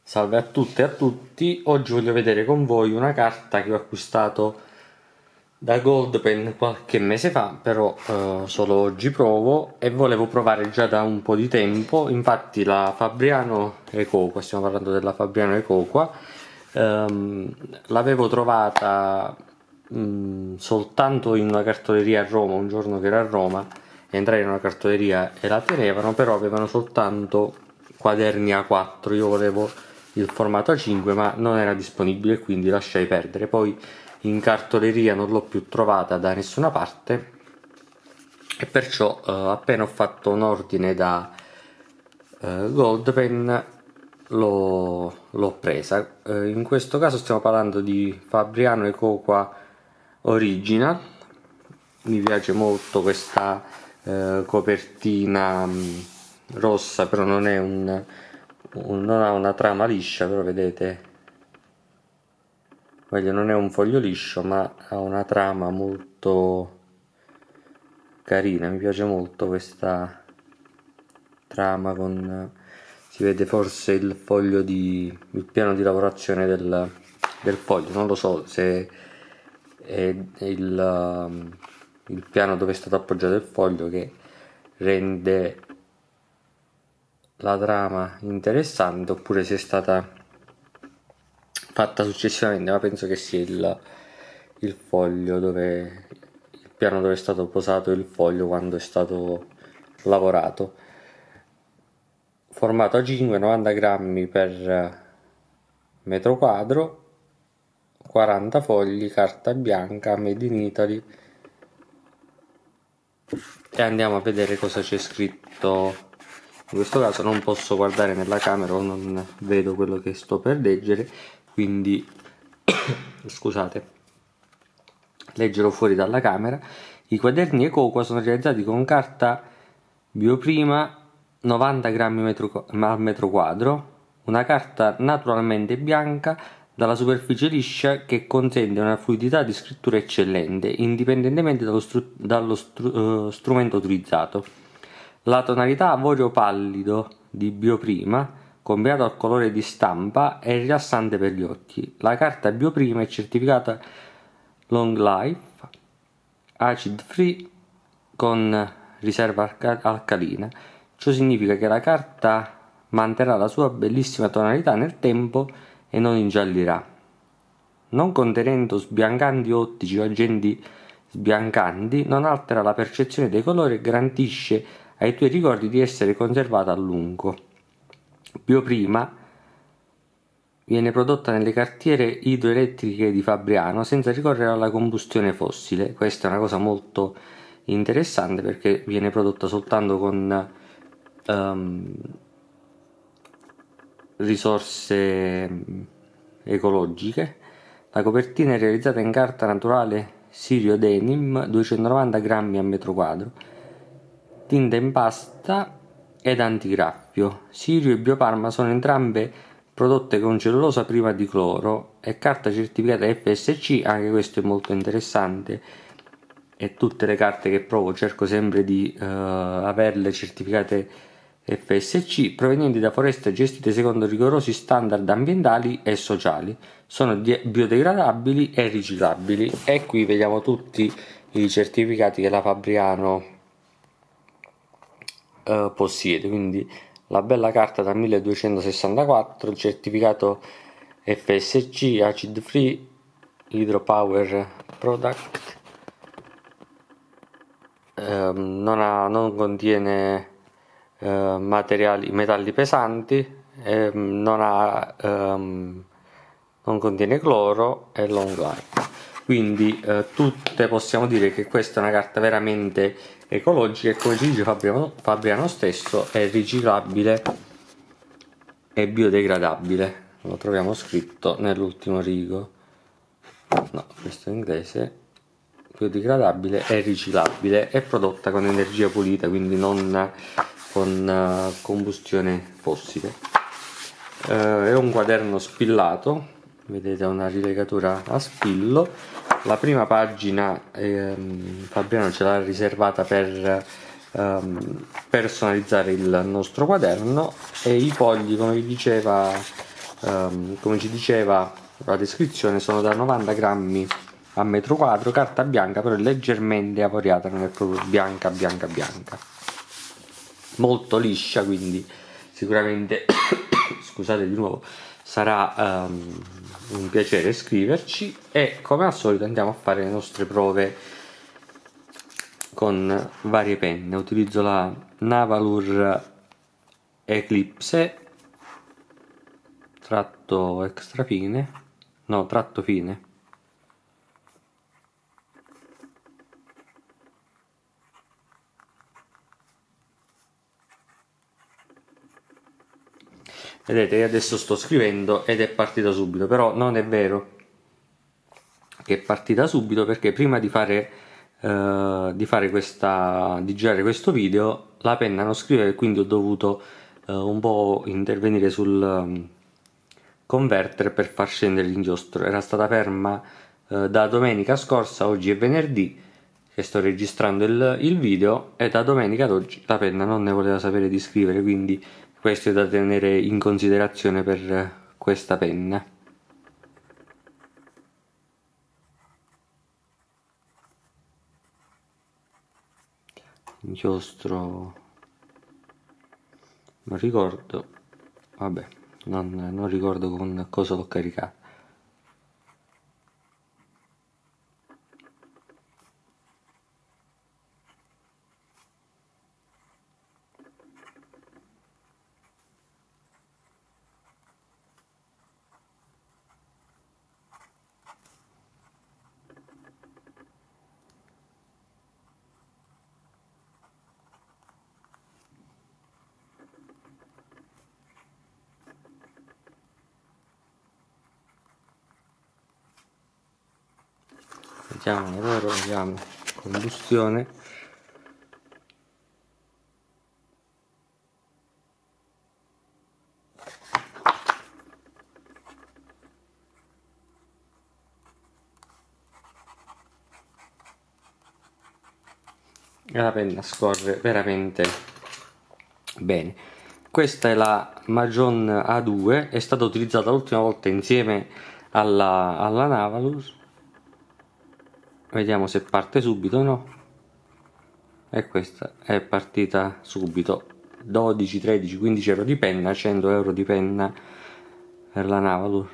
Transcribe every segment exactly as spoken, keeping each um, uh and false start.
Salve a tutte e a tutti, oggi voglio vedere con voi una carta che ho acquistato da Goldpen qualche mese fa, però eh, solo oggi provo e volevo provare già da un po' di tempo. Infatti la Fabriano Ecoqua, stiamo parlando della Fabriano Ecoqua, ehm, l'avevo trovata mh, soltanto in una cartoleria a Roma, un giorno che ero a Roma, entrai in una cartoleria e la tenevano, però avevano soltanto quaderni A quattro, io volevo il formato A cinque ma non era disponibile, quindi lasciai perdere. Poi in cartoleria non l'ho più trovata da nessuna parte e perciò eh, appena ho fatto un ordine da eh, Goldpen l'ho, l'ho presa. Eh, in questo caso stiamo parlando di Fabriano Ecoqua Original. Mi piace molto questa eh, copertina mh, rossa, però non è un, un non ha una trama liscia, però vedete, meglio, non è un foglio liscio ma ha una trama molto carina. Mi piace molto questa trama con, si vede forse il foglio di il piano di lavorazione del, del foglio, non lo so se è il, um, il piano dove è stato appoggiato il foglio che rende la trama interessante, oppure se è stata fatta successivamente, ma penso che sia il, il foglio dove il piano dove è stato posato il foglio quando è stato lavorato. Formato A cinque, novanta grammi per metro quadro, quaranta fogli, carta bianca, made in Italy. E andiamo a vedere cosa c'è scritto. In questo caso non posso guardare nella camera o non vedo quello che sto per leggere, quindi scusate, leggerò fuori dalla camera. I quaderni Ecoqua sono realizzati con carta bioprima novanta grammi metro, al metro quadro, una carta naturalmente bianca dalla superficie liscia che consente una fluidità di scrittura eccellente, indipendentemente dallo, stru- dallo stru- uh, strumento utilizzato. La tonalità avorio pallido di bioprima, combinato al colore di stampa, è rilassante per gli occhi. La carta bioprima è certificata Long Life, acid free con riserva alcalina. Ciò significa che la carta manterrà la sua bellissima tonalità nel tempo e non ingiallirà. Non contenendo sbiancanti ottici o agenti sbiancanti, non altera la percezione dei colori e garantisce ai tuoi ricordi di essere conservata a lungo. Bioprima viene prodotta nelle cartiere idroelettriche di Fabriano senza ricorrere alla combustione fossile. Questa è una cosa molto interessante perché viene prodotta soltanto con um, risorse ecologiche. La copertina è realizzata in carta naturale Sirio Denim, duecentonovanta grammi a metro quadro, tinta in pasta ed antigraffio. Sirio e Bioparma sono entrambe prodotte con cellulosa priva di cloro e carta certificata F S C. Anche questo è molto interessante, e tutte le carte che provo cerco sempre di uh, averle certificate F S C, provenienti da foreste gestite secondo rigorosi standard ambientali e sociali, sono biodegradabili e riciclabili. E qui vediamo tutti i certificati che la Fabriano uh, possiede, quindi la bella carta da milleduecentosessantaquattro, il certificato F S C, acid free, hydropower product. Um, non, ha, non contiene uh, materiali, metalli pesanti, um, non, ha, um, non contiene cloro e long life. Quindi uh, tutte possiamo dire che questa è una carta veramente ecologica e, come ci dice Fabriano, Fabriano stesso, è riciclabile e biodegradabile. Lo troviamo scritto nell'ultimo rigo. No, questo è in inglese. Biodegradabile e riciclabile, è prodotta con energia pulita, quindi non con uh, combustione fossile. Uh, è un quaderno spillato, vedete, una rilegatura a spillo. La prima pagina ehm, Fabriano ce l'ha riservata per ehm, personalizzare il nostro quaderno, e i fogli, come vi diceva um, come ci diceva la descrizione, sono da novanta grammi a metro quadro, carta bianca però leggermente avoriata, non è proprio bianca bianca bianca, molto liscia, quindi sicuramente scusate di nuovo, sarà um, un piacere scriverci. E come al solito andiamo a fare le nostre prove con varie penne. Utilizzo la Navalur Eclipse tratto extra fine, no tratto fine, vedete, adesso sto scrivendo ed è partita subito, però non è vero che è partita subito, perché prima di fare eh, di fare questa di girare questo video la penna non scriveva, e quindi ho dovuto eh, un po' intervenire sul um, converter per far scendere l'inchiostro. Era stata ferma eh, da domenica scorsa, oggi è venerdì che sto registrando il, il video, e da domenica ad oggi la penna non ne voleva sapere di scrivere, quindi questo è da tenere in considerazione per questa penna. Inchiostro non ricordo, vabbè, non, non ricordo con cosa l'ho caricato. Vediamo l'oro, vediamo combustione. E la penna scorre veramente bene. Questa è la Majon A due, è stata utilizzata l'ultima volta insieme alla, alla Navalur. Vediamo se parte subito o no. E questa è partita subito. Dodici, tredici, quindici euro di penna, cento euro di penna per la Navalur.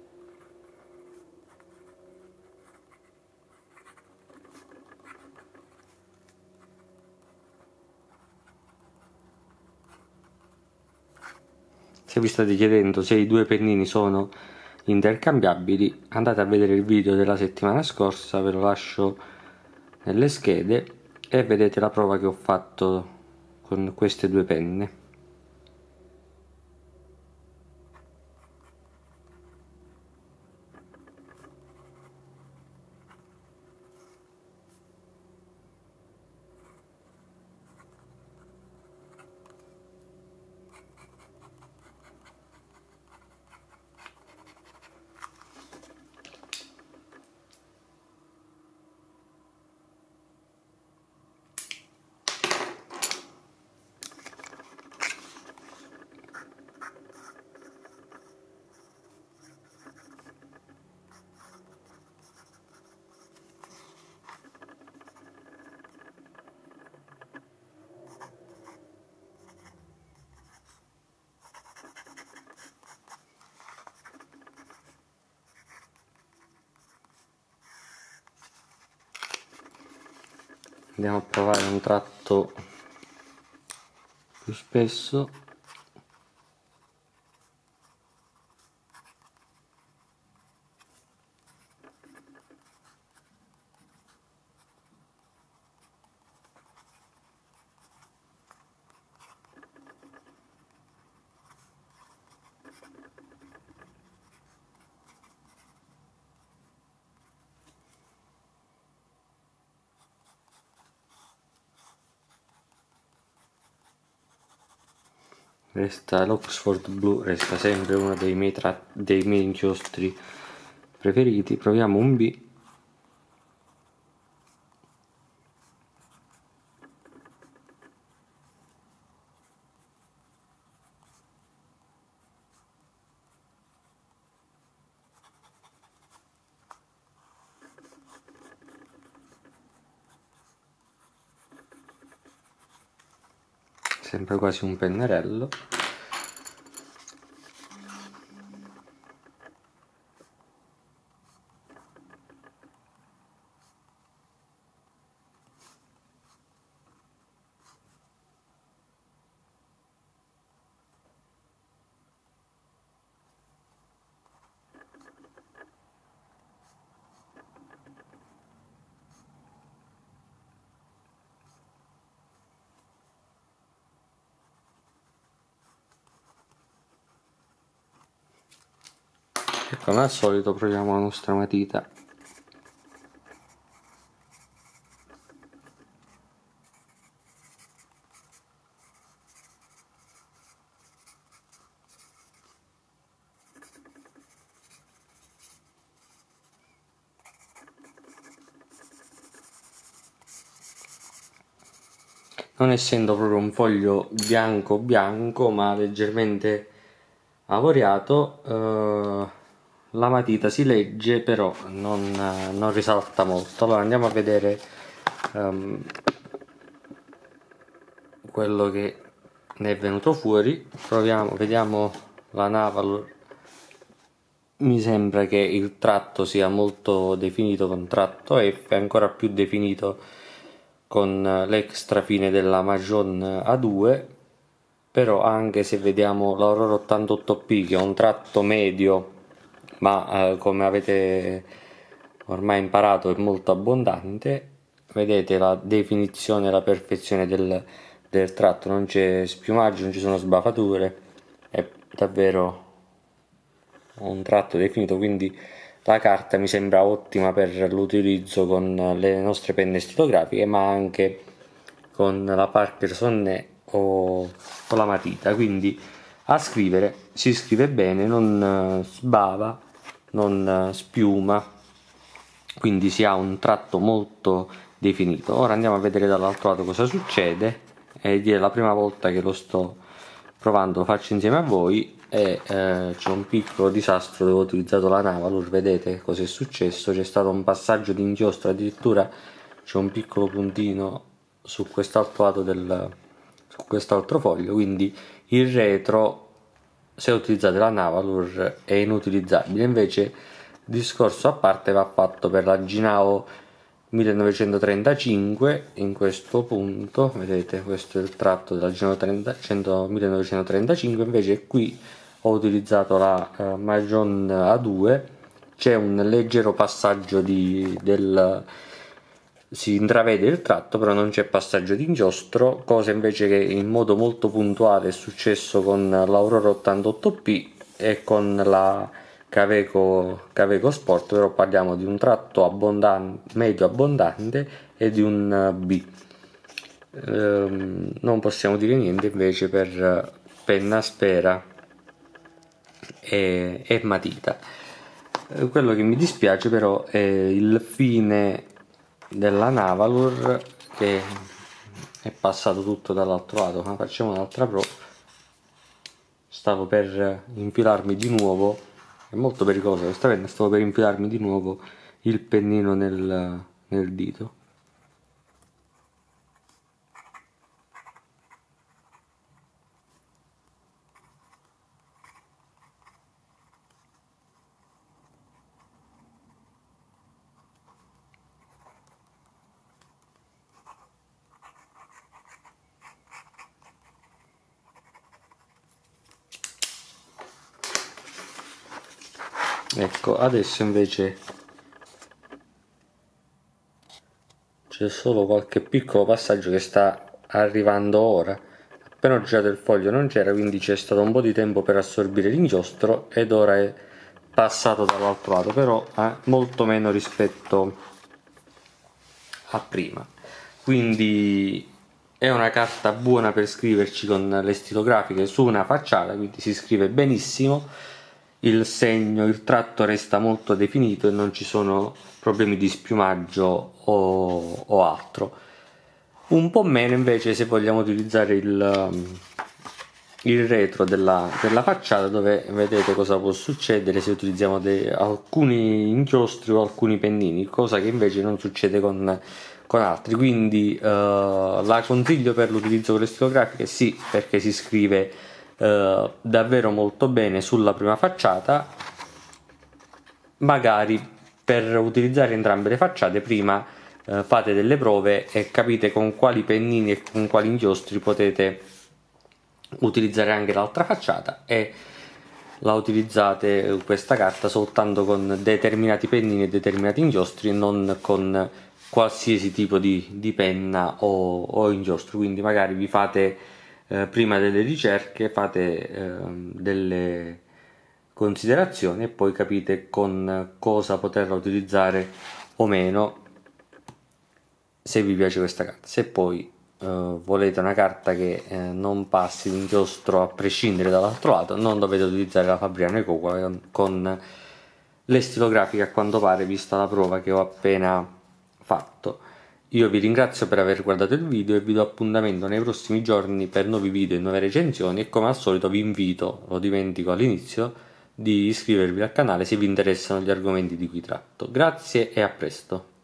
Se vi state chiedendo se i due pennini sono intercambiabili, andate a vedere il video della settimana scorsa, ve lo lascio nelle schede, e vedete la prova che ho fatto con queste due penne. Andiamo a provare un tratto più spesso. Resta l'Oxford Blue, resta sempre uno dei miei, tra dei miei inchiostri preferiti. Proviamo un B. sembra quasi un pennarello. E come al solito proviamo la nostra matita. Non essendo proprio un foglio bianco bianco ma leggermente avoriato, eh, la matita si legge, però non, non risalta molto. Allora andiamo a vedere um, quello che ne è venuto fuori. Proviamo, vediamo la Navalur. Mi sembra che il tratto sia molto definito con tratto F, ancora più definito con l'extra fine della Majon A due, però anche se vediamo l'Aurora ottantotto P, che è un tratto medio ma eh, come avete ormai imparato è molto abbondante, vedete la definizione e la perfezione del, del tratto, non c'è spiumaggio, non ci sono sbavature, è davvero un tratto definito, quindi la carta mi sembra ottima per l'utilizzo con le nostre penne stilografiche, ma anche con la Parker Sonnet o con la matita. Quindi a scrivere si scrive bene, non sbava, non spiuma, quindi si ha un tratto molto definito. Ora andiamo a vedere dall'altro lato cosa succede, ed è la prima volta che lo sto provando, lo faccio insieme a voi e eh, c'è un piccolo disastro dove ho utilizzato la Navalur. Vedete cosa è successo, c'è stato un passaggio di inchiostro, addirittura c'è un piccolo puntino su quest'altro lato del su quest'altro foglio, quindi il retro, se utilizzate la Navalur, è inutilizzabile. Invece discorso a parte va fatto per la Ginao millenovecentotrentacinque. In questo punto vedete, questo è il tratto della Ginao millenovecentotrentacinque, invece qui ho utilizzato la uh, Majon A due. C'è un leggero passaggio di, del si intravede il tratto, però non c'è passaggio di inchiostro, cosa invece che in modo molto puntuale è successo con l'Aurora ottantotto P e con la Caveco, Caveco Sport, però parliamo di un tratto abbondante, medio abbondante e di un B. Ehm, non possiamo dire niente invece per penna Spera e, e matita. Eh, quello che mi dispiace però è il fine della Navalur, che è passato tutto dall'altro lato. Ma facciamo un'altra pro. Stavo per infilarmi di nuovo, è molto pericolosa questa penna, stavo per infilarmi di nuovo il pennino nel, nel dito. Ecco, adesso invece c'è solo qualche piccolo passaggio che sta arrivando ora. Appena ho girato il foglio non c'era, quindi c'è stato un po' di tempo per assorbire l'inchiostro ed ora è passato dall'altro lato, però eh, molto meno rispetto a prima. Quindi è una carta buona per scriverci con le stilografiche su una facciata, quindi si scrive benissimo, il segno, il tratto resta molto definito e non ci sono problemi di spiumaggio o, o altro. Un po' meno invece se vogliamo utilizzare il, il retro della, della facciata, dove vedete cosa può succedere se utilizziamo dei, alcuni inchiostri o alcuni pennini, cosa che invece non succede con con altri, quindi eh, la consiglio per l'utilizzo con le stilografiche, sì, perché si scrive eh, davvero molto bene sulla prima facciata. Magari per utilizzare entrambe le facciate prima eh, fate delle prove e capite con quali pennini e con quali inchiostri potete utilizzare anche l'altra facciata, e la utilizzate questa carta soltanto con determinati pennini e determinati inchiostri, non con qualsiasi tipo di, di penna o, o inchiostro. Quindi magari vi fate eh, prima delle ricerche, fate eh, delle considerazioni e poi capite con cosa poterla utilizzare o meno, se vi piace questa carta. Se poi eh, volete una carta che eh, non passi l'inchiostro a prescindere dall'altro lato, non dovete utilizzare la Fabriano Eco con, con le stilografiche, a quanto pare, vista la prova che ho appena fatto. Io vi ringrazio per aver guardato il video e vi do appuntamento nei prossimi giorni per nuovi video e nuove recensioni, e come al solito vi invito, lo dimentico all'inizio, di iscrivervi al canale se vi interessano gli argomenti di cui tratto. Grazie e a presto.